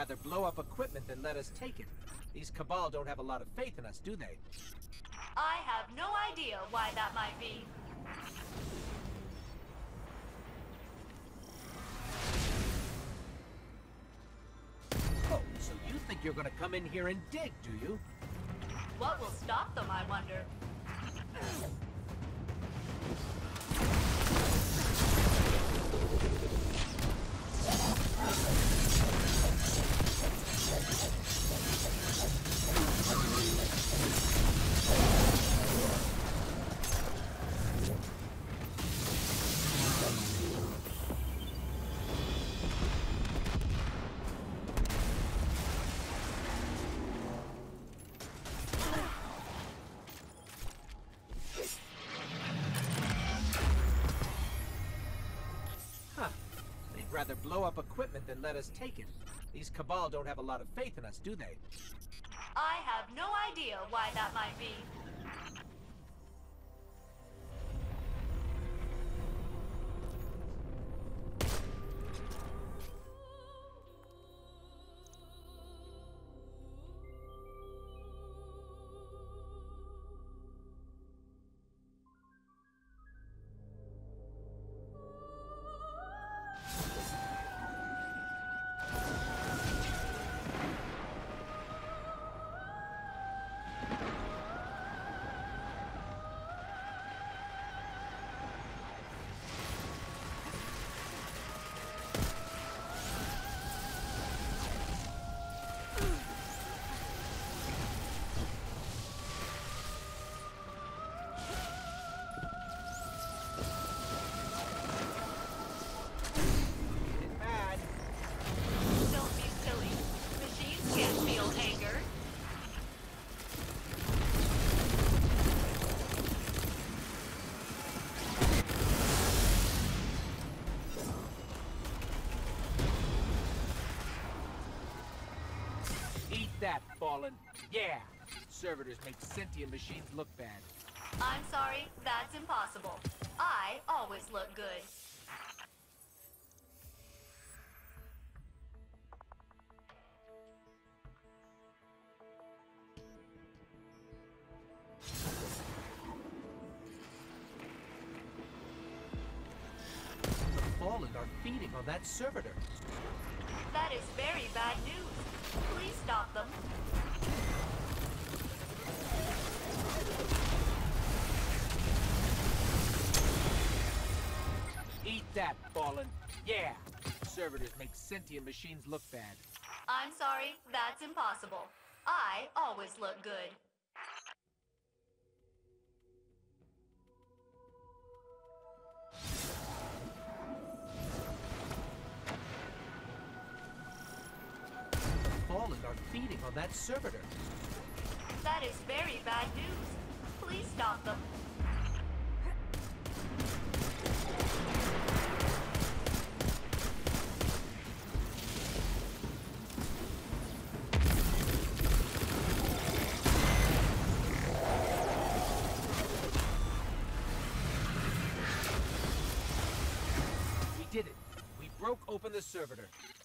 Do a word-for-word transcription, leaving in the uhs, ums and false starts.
rather blow up equipment than let us take it. These Cabal don't have a lot of faith in us, do they? I have no idea why that might be. Oh, so you think you're gonna come in here and dig, do you? What will stop them, I wonder? Rather blow up equipment than let us take it. These Cabal don't have a lot of faith in us, do they? I have no idea why that might be. That, Fallen. Yeah! Servitors make sentient machines look bad. I'm sorry, that's impossible. I always look good. The Fallen are feeding on that servitor. That is very bad news. Please stop them. Eat that, Fallen. Yeah! Servitors make sentient machines look bad. I'm sorry, that's impossible. I always look good. Fallen are feeding on that servitor. That is very bad news. Please stop them. We did it. We broke open the servitor.